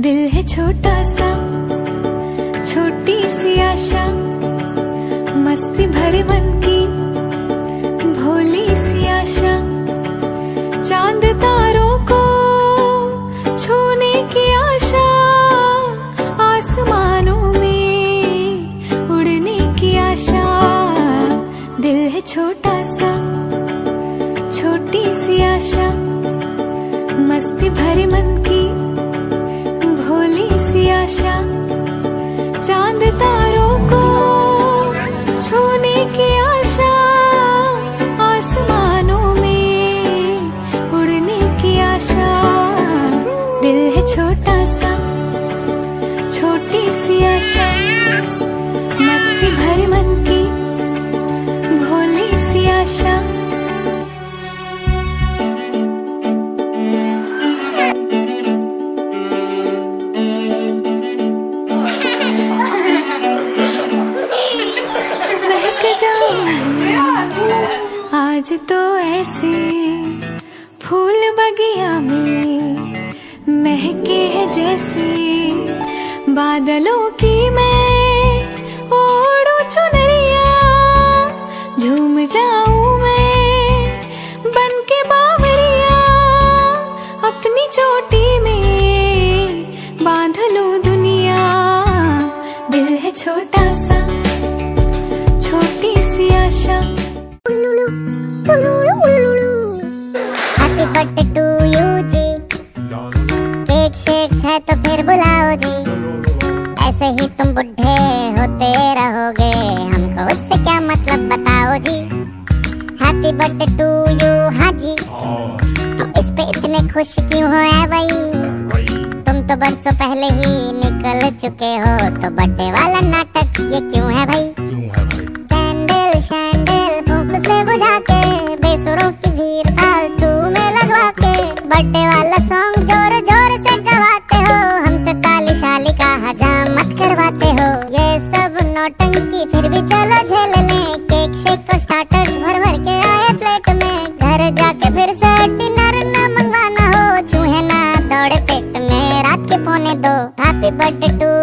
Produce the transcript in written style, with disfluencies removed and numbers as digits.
दिल है छोटा सा, छोटी सी आशा, मस्ती भरे मन की भोली सी आशा, चांद तारों को छूने की आशा, आसमानों में उड़ने की आशा। दिल है छोटा सा, छोटी सी आशा, मस्ती भरे मन की भोली सी आशा, चांद तारों को छूने की आशा, आसमानों में उड़ने की आशा। दिल है छोटा सा, छोटी सी आशा, मस्ती भरे मन की भोली सी आशा। आज तो ऐसे फूल बगिया में महके है जैसे बादलों की मैं ओढ़ू चुनरिया, झूम जाऊं मैं बन के बावरिया, अपनी चोटी में बांध लूं दुनिया। दिल है छोटा सा, छोटी सी आशा। हैप्पी बर्थडे टू यू जी, केक शेक है तो फिर बुलाओ जी, ऐसे ही तुम बुढ़े होते रहोगे, हमको उससे क्या मतलब बताओ जी। हैप्पी बर्थडे टू यू, हाँ जी, तो इस पे इतने खुश क्यों हो ऐ भाई, तुम तो बरसों पहले ही निकल चुके हो, तो बर्थडे वाला नाटक ये क्यों है भाई। कैंडल शैंडल फूंक से बुझा के, बेसुरों की भीड़ फालतू में लगवा के, बर्थडे वाला सॉन्ग जोर जोर से गवाते हो, हमसे ताली शाली का हजामत करवाते हो। ये सब नौटंकी फिर भी चलो झेल लें, केक शेक को स्टार्टर्स भर भर के आए प्लेट में, घर जाके फिर से डिनर न मंगवाना हो, चूहे ना दौड़े पेट में रात के 1:45। Happy birthday to